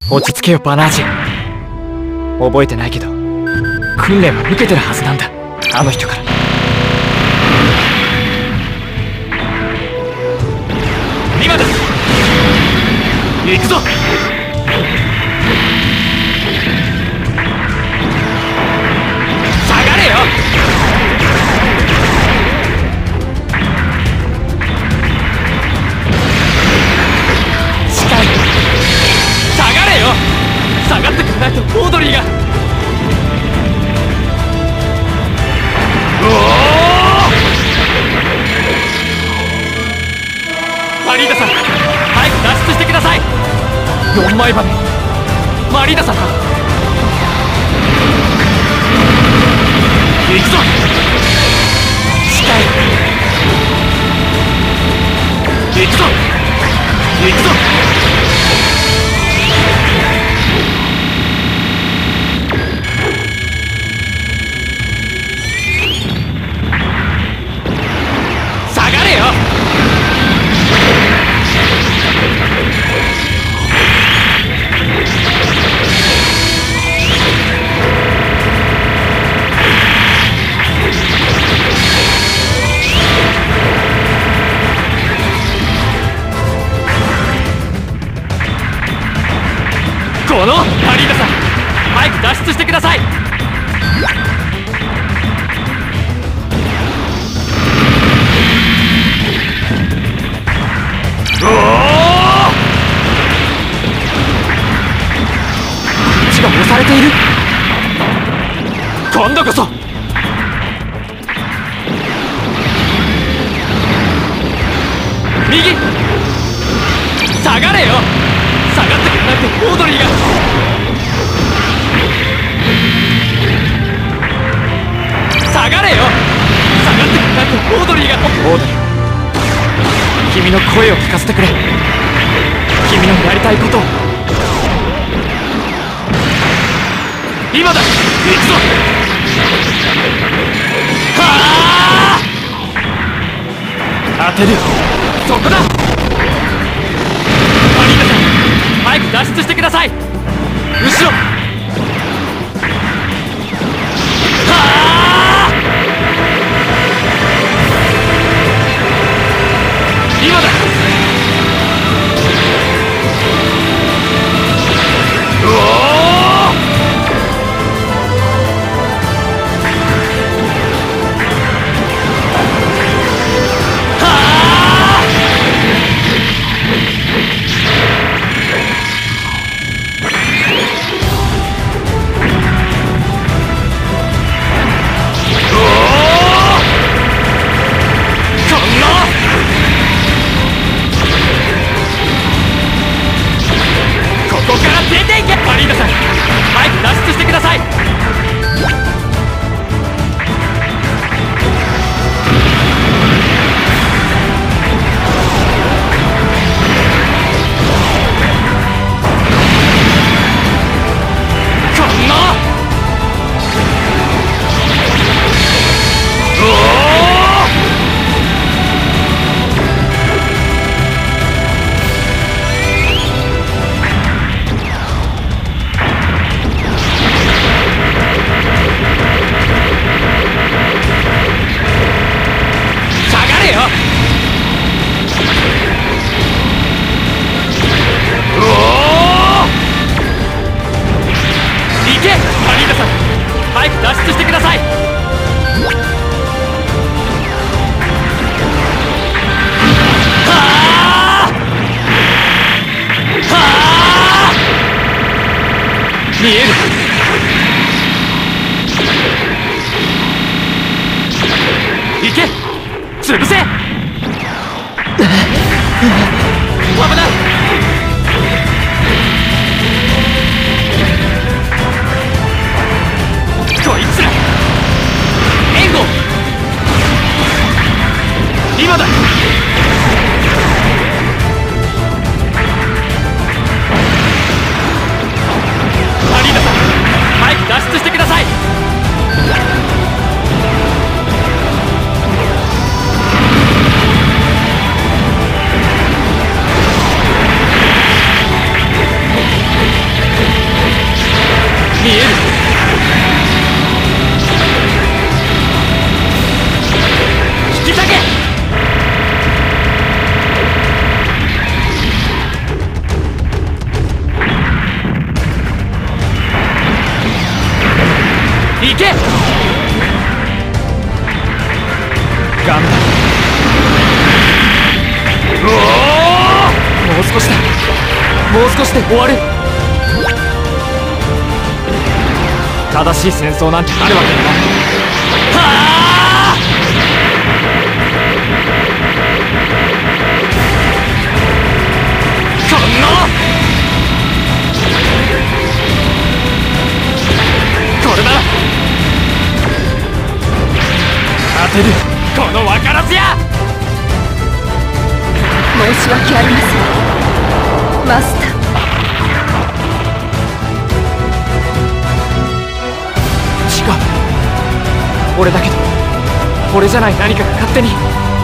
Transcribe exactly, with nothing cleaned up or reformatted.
落ち着けよバナージ。覚えてないけど訓練は受けてるはずなんだ、あの人から。今だ、行くぞ。下がれよ。近い。下がれよ。下がってくれないとオードリーが。おお、マリーナさん、早く脱出してください。よんまいばね、マリーナさんか。行くぞ。近い。行くぞ行くぞ。下がれよ。このマリーナさん、早く脱出してください。おお、血が押されている。今度こそ。右。下がれよ。下がってくれないとオードリーが。下がれよ。下がってくれないとオードリーが。オードリー、君の声を聞かせてくれ。君のやりたいことを。今だ、行くぞ。はあ、当てる。そこだ。マリーナさん、早く脱出してください。後ろ。はあ、今だ。うおー、マリーナさん、早く脱出してください。こんな。おお、早く脱出してください。はあ、はあ、見える。行け、潰せ。危ない。こいつら。援護。今だ。マリーナさん、早く脱出してください。 行け。ガンダム。おお、もう少しだ。もう少しで終わる。正しい戦争なんてあるわけがない。はあ、こんなこれなら当てる。この分からずや。 申し訳ありませんマスター。 違う、俺だけど俺じゃない何かが勝手に。